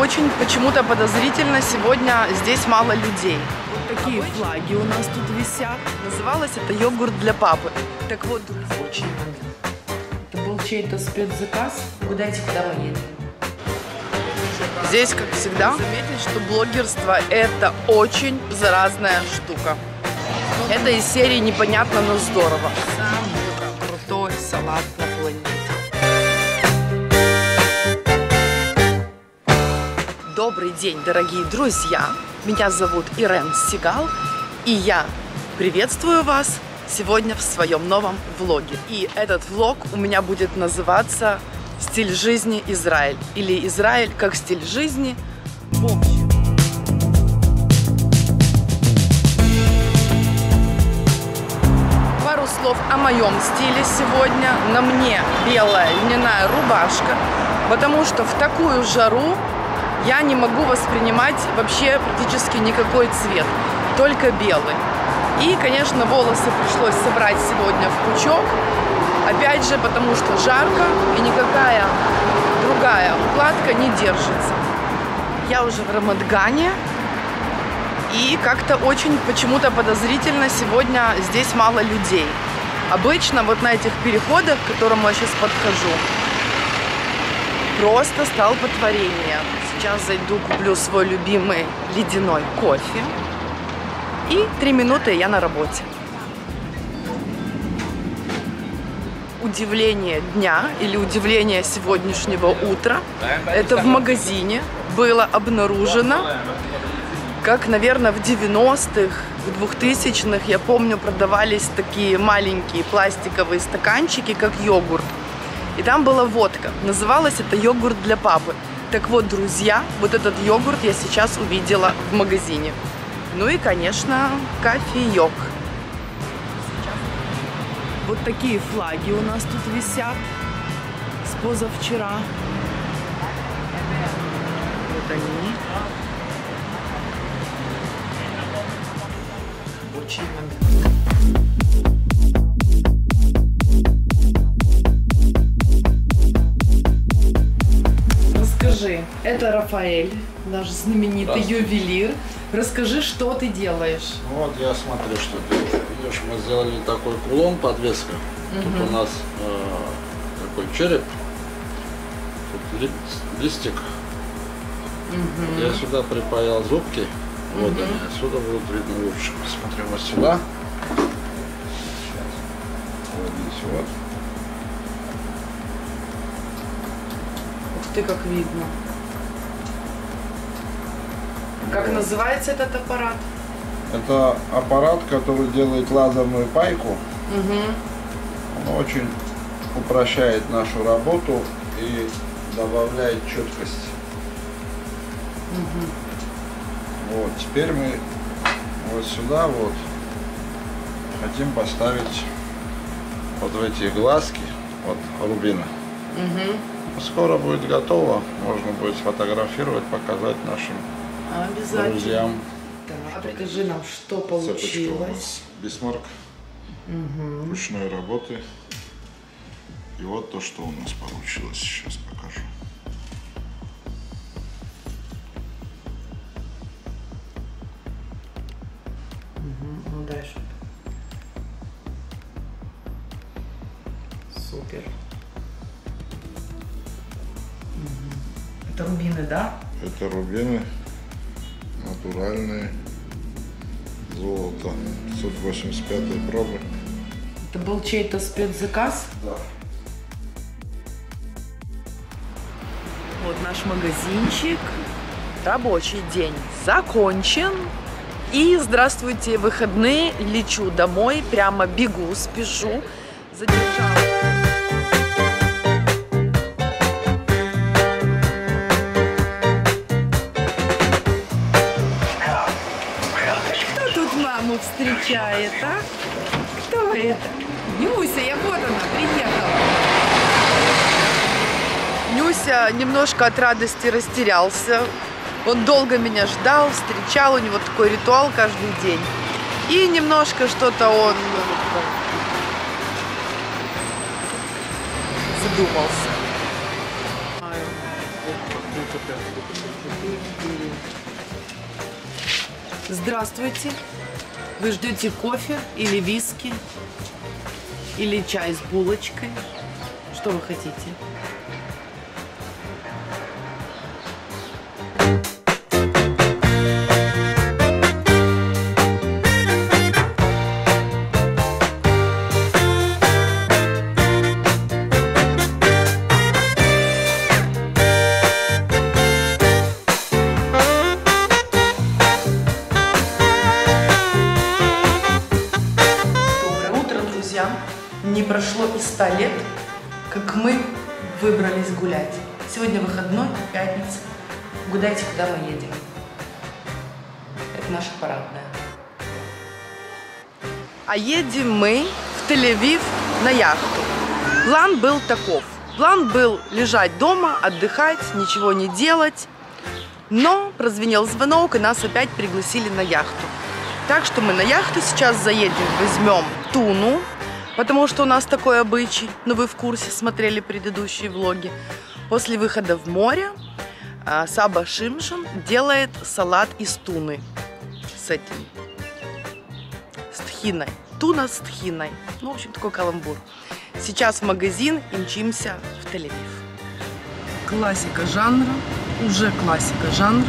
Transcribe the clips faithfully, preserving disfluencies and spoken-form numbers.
очень почему-то подозрительно сегодня здесь мало людей. Вот такие флаги у нас тут висят. Называлось это йогурт для папы. Так вот, друзья, очень момент. Это был чей-то спецзаказ. Угадайте, куда мы едем? Здесь, как всегда, заметить, что блогерство – это очень заразная штука. Это из серии «Непонятно, но здорово». Самый крутой салат на планете. Добрый день, дорогие друзья! Меня зовут Ирен Сигал, и я приветствую вас сегодня в своем новом влоге. И этот влог у меня будет называться «Стиль жизни Израиль» или «Израиль как стиль жизни» в общем. Пару слов о моем стиле сегодня. На мне белая льняная рубашка, потому что в такую жару я не могу воспринимать вообще практически никакой цвет, только белый. И, конечно, волосы пришлось собрать сегодня в пучок. Опять же, потому что жарко и никакая другая укладка не держится. Я уже в Рамадгане. И как-то очень почему-то подозрительно сегодня здесь мало людей. Обычно вот на этих переходах, к которым я сейчас подхожу, просто столпотворение. Сейчас зайду, куплю свой любимый ледяной кофе. И три минуты я на работе. Удивление дня или удивление сегодняшнего утра – это в магазине было обнаружено, как, наверное, в девяностых, в двухтысячных, я помню, продавались такие маленькие пластиковые стаканчики, как йогурт. И там была водка. Называлось это йогурт для папы. Так вот, друзья, вот этот йогурт я сейчас увидела в магазине. Ну и, конечно, кофеек. Вот такие флаги у нас тут висят с позавчера. Вот они. Очень момент. Расскажи, это Рафаэль, наш знаменитый ювелир. Расскажи, что ты делаешь. Вот я смотрю, что ты видишь, мы сделали такой кулон, подвеска. Угу. Тут у нас э, такой череп, тут ли, листик. Угу. Я сюда припаял зубки. Вот угу. Они, отсюда будут видны лучше. Посмотрим вот сюда. Сейчас. Вот здесь вот. Ух ты, как видно. Как вот называется этот аппарат? Это аппарат, который делает лазерную пайку. Угу. Он очень упрощает нашу работу и добавляет четкость. Угу. Вот, теперь мы вот сюда вот хотим поставить вот в эти глазки, вот рубины. Угу. Скоро будет готово, можно будет сфотографировать, показать нашим друзьям. Так, покажи нам, что получилось. Бисмарк, угу. Ручной работы. И вот то, что у нас получилось, сейчас покажу. Ну дальше. Супер. Угу. Это рубины, да? Это рубины натуральные, золото пятьсот восемьдесят пятой пробы. Это был чей-то спецзаказ? Да. Вот наш магазинчик. Рабочий день закончен. И здравствуйте, выходные, лечу домой, прямо бегу, спешу, задержала. Кто тут маму встречает, а? Кто это? Нюся, я вот она, приехала. Нюся немножко от радости растерялся. Он долго меня ждал, встречал, у него такой ритуал каждый день. И немножко что-то он задумался. Здравствуйте. Вы ждете кофе или виски? Или чай с булочкой? Что вы хотите? Не прошло и ста лет, как мы выбрались гулять. Сегодня выходной, пятница. Угадайте, куда мы едем. Это наша парадная. А едем мы в Тель-Авив на яхту. План был таков. План был лежать дома, отдыхать, ничего не делать. Но прозвенел звонок, и нас опять пригласили на яхту. Так что мы на яхту сейчас заедем, возьмем туну. Потому что у нас такой обычай, но вы в курсе, смотрели предыдущие влоги. После выхода в море Саба Шимшин делает салат из туны с этим, с тхиной. Туна с тхиной. Ну, в общем, такой каламбур. Сейчас в магазин и мчимся в Тель-Авив. Классика жанра, уже классика жанра.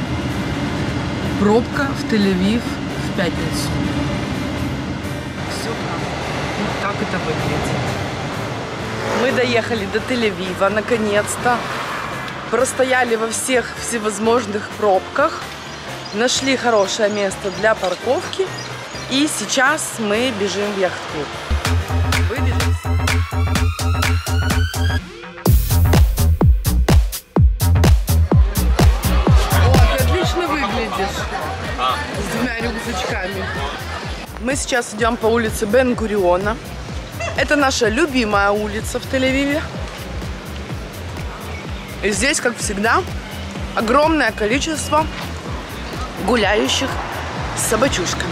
Пробка в Тель-Авив в пятницу. Все правда. Вот так это выглядит. Мы доехали до Тель-Авива, наконец-то. Простояли во всех всевозможных пробках. Нашли хорошее место для парковки. И сейчас мы бежим в яхт-клуб. Выбежите. О, ты отлично выглядишь. С двумя рюкзачками. Мы сейчас идем по улице Бен-Гуриона. Это наша любимая улица в Тель-Авиве. И здесь, как всегда, огромное количество гуляющих с собачушками.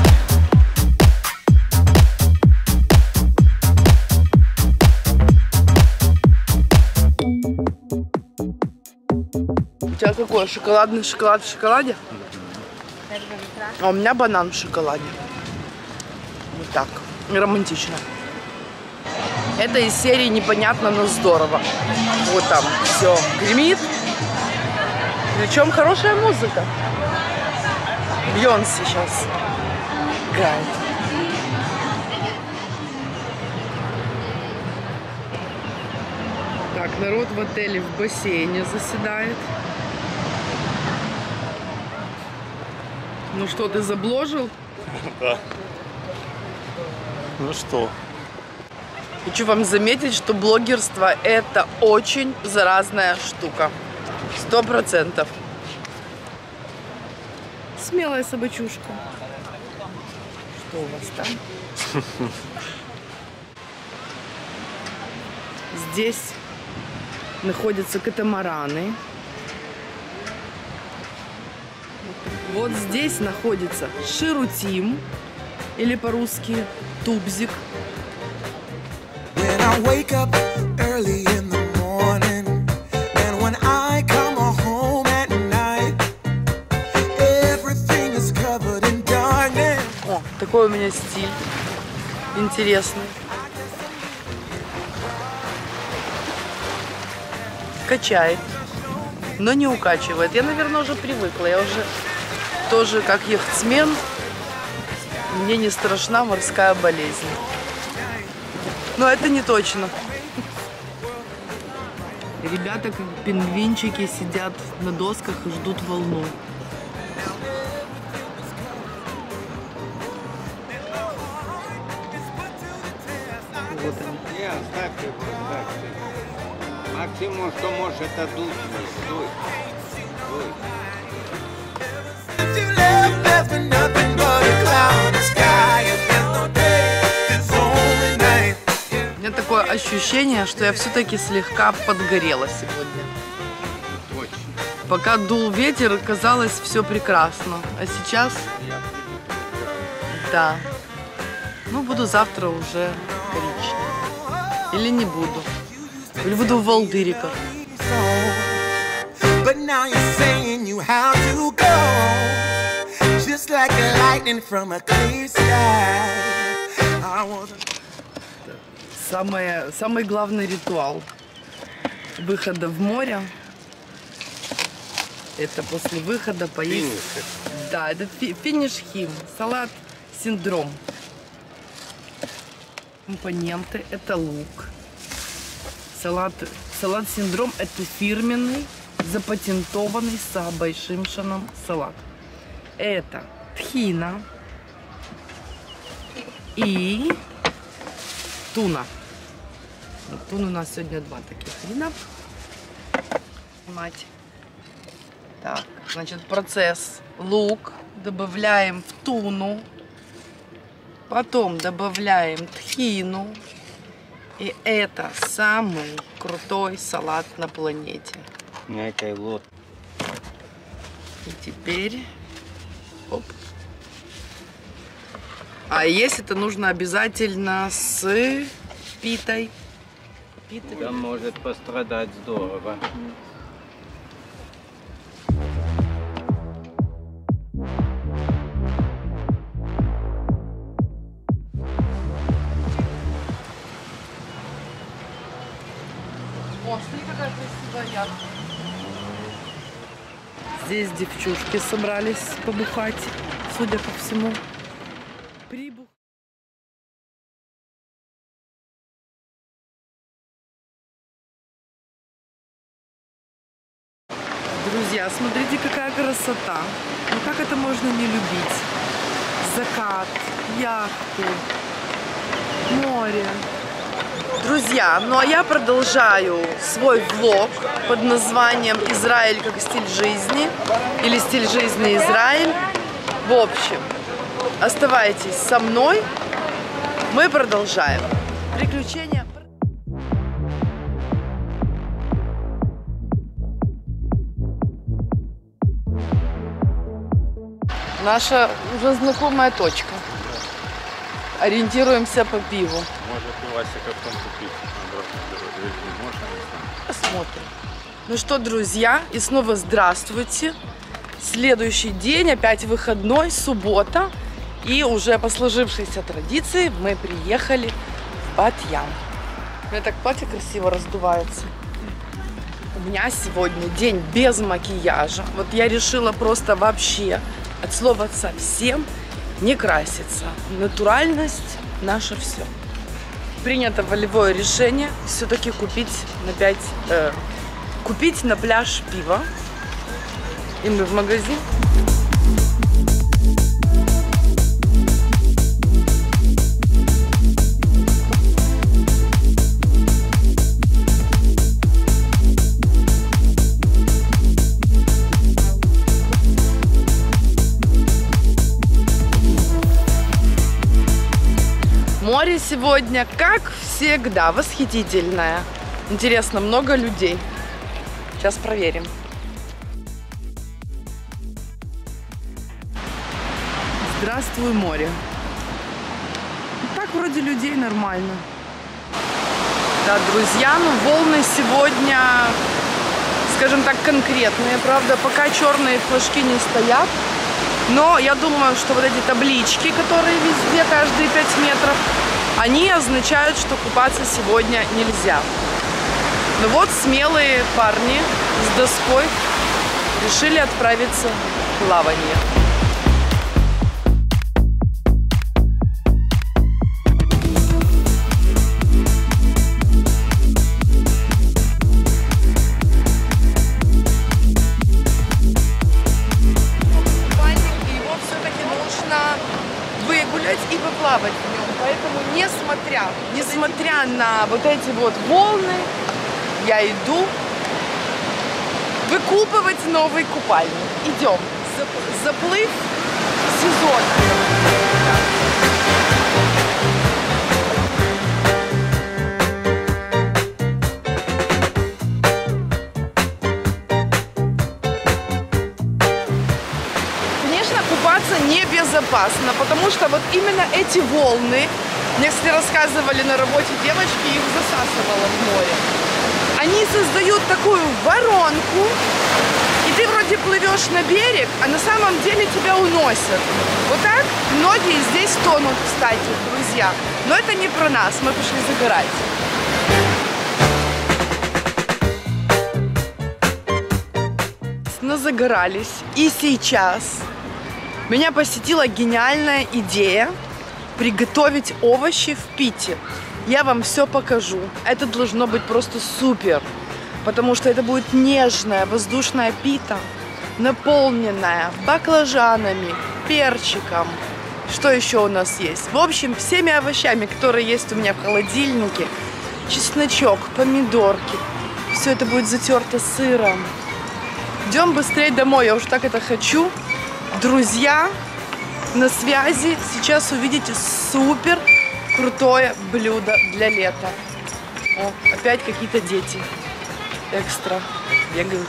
У тебя какой? Шоколадный шоколад в шоколаде? А у меня банан в шоколаде. Вот так. Романтично. Это из серии непонятно, но здорово. Вот там все гремит. Причем хорошая музыка. Бейонсе сейчас играет. Так, народ в отеле в бассейне заседает. Ну что, ты забложил? Да. Ну что? Хочу вам заметить, что блогерство – это очень заразная штука. Сто процентов. Смелая собачушка. Что у вас там? Здесь находятся катамараны. Вот здесь находится ширутим, или по-русски тубзик. О, такой у меня стиль интересный. Качает, но не укачивает. Я, наверное, уже привыкла. Я уже тоже как яхтсмен. Мне не страшна морская болезнь. Но это не точно. Ребята, как пингвинчики, сидят на досках и ждут волну. Вот они. Не, оставьте, оставьте. Максимум, что может, это дуть. Дуй. Дуй. У меня такое ощущение, что я все-таки слегка подгорела сегодня. Точно. Пока дул ветер, казалось все прекрасно. А сейчас... Да. Ну, буду завтра уже коричневой. Или не буду. Или буду в волдыриках. but now you're saying you have to go, just like a lightning from a clear sky. I wanna... Самое, самый главный ритуал выхода в море — это после выхода поесть. Финиш. Да, это фи финиш хим, салат синдром. Компоненты — это лук. Салат, салат синдром — это фирменный, запатентованный Сабой Шимшином салат. Это тхина и туна. Тун у нас сегодня два таких вида. Мать. Так, значит, процесс. Лук добавляем в туну. Потом добавляем тхину. И это самый крутой салат на планете. И теперь... Оп. А есть это нужно обязательно с питой. Питой. Да, может пострадать здорово. О, смотри, какая красивая яхта. Здесь девчушки собрались побухать, судя по всему. Прибух. Друзья, смотрите, какая красота. Ну как это можно не любить? Закат, яхту, море. Друзья, ну а я продолжаю свой влог под названием «Израиль как стиль жизни» или «Стиль жизни Израиль». В общем, оставайтесь со мной, мы продолжаем. Приключения. Наша уже знакомая точка. Ориентируемся по пиву. Может, у Васика в том купить обратно дорогу. Можно, не знаю. Посмотрим. Ну что, друзья, и снова здравствуйте. Следующий день, опять выходной, суббота. И уже по сложившейся традиции мы приехали в Бат-Ям. У меня так платье красиво раздувается. У меня сегодня день без макияжа. Вот я решила просто вообще от слова совсем не краситься. Натуральность — наше все. Принято волевое решение все-таки купить на пять, э, купить на пляж пиво. И мы в магазин. Море сегодня, как всегда, восхитительное. Интересно, много людей. Сейчас проверим. Здравствуй, море. Так вроде людей нормально. Да, друзья, ну волны сегодня, скажем так, конкретные. Правда, пока черные флажки не стоят. Но я думаю, что вот эти таблички, которые везде, каждые пять метров, они означают, что купаться сегодня нельзя. Ну вот смелые парни с доской решили отправиться в плавание. Выгулять и поплавать в нем. Поэтому, несмотря, несмотря на вот эти вот волны, я иду выкупывать новый купальник. Идем. Заплыв сезона. Небезопасно, потому что вот именно эти волны, мне, кстати, рассказывали на работе девочки, их засасывало в море. Они создают такую воронку, и ты вроде плывешь на берег, а на самом деле тебя уносят. Вот так многие здесь тонут, кстати, друзья. Но это не про нас, мы пошли загорать. Назагорались. И сейчас меня посетила гениальная идея приготовить овощи в пите. Я вам все покажу. Это должно быть просто супер, потому что это будет нежная воздушная пита, наполненная баклажанами, перчиком. Что еще у нас есть? В общем, всеми овощами, которые есть у меня в холодильнике. Чесночок, помидорки. Все это будет затерто сыром. Идем быстрее домой, я уж так это хочу. Друзья, на связи. Сейчас увидите супер крутое блюдо для лета. О, опять какие-то дети. Экстра. Бегают.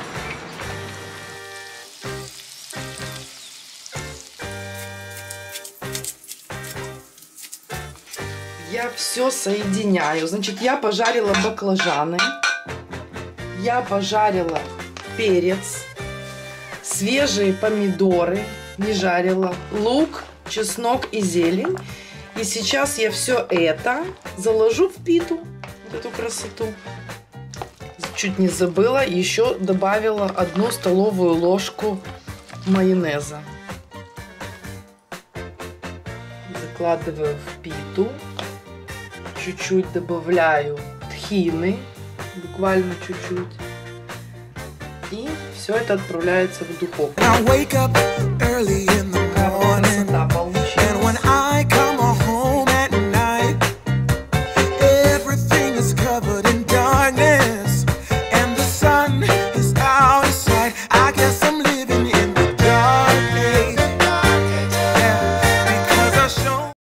Я все соединяю. Значит, я пожарила баклажаны. Я пожарила перец, свежие помидоры, не жарила, лук, чеснок и зелень. И сейчас я все это заложу в питу, вот эту красоту. Чуть не забыла, еще добавила одну столовую ложку майонеза. Закладываю в питу, чуть-чуть добавляю тхины, буквально чуть-чуть. И все это отправляется в духовку.